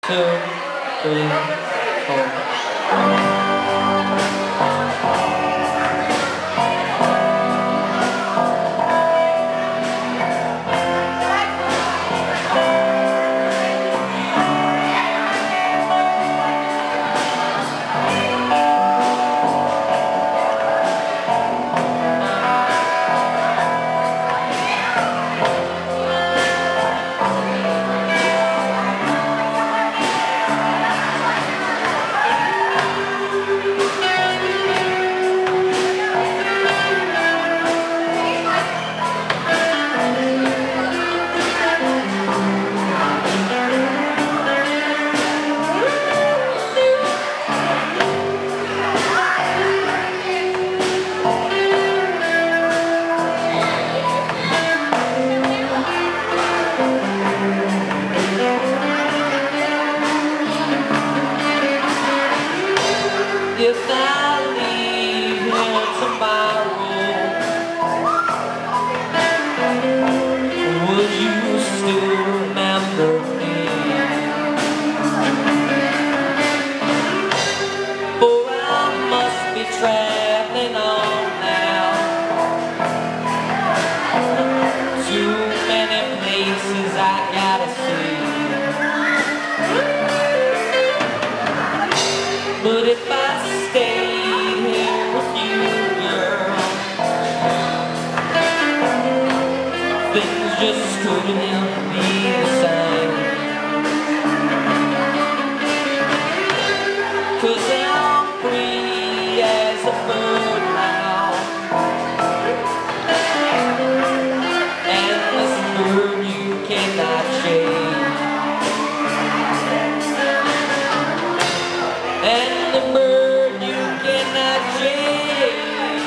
2, 3, 4. If I leave here tomorrow, would you still remember me? For I must be traveling on now. Too many places I gotta see. But if I stayed here with you, girl, things just couldn't be the same. 'Cause I'm free as a bird now, and this bird you cannot shake. And the bird you cannot change.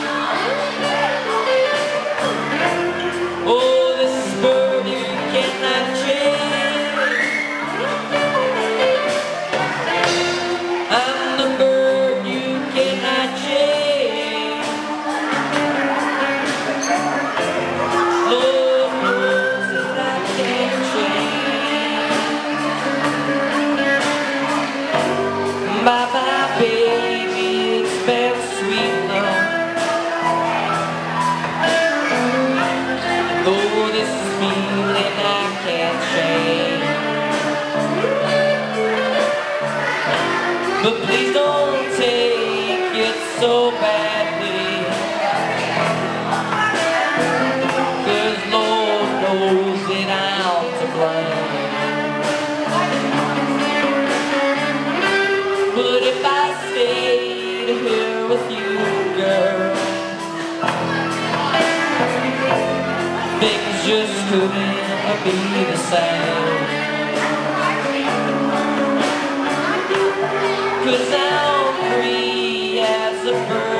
Oh, this bird you cannot change. I'm the bird you cannot change. Lord knows that I can't change. Bye-bye, baby, it's very sweet love. Though this feeling I can't change, but please don't take it so badly, 'cause Lord knows that I'm to blame. But if I stayed here with you, girl, things just couldn't be the same. 'Cause I'm free as a bird.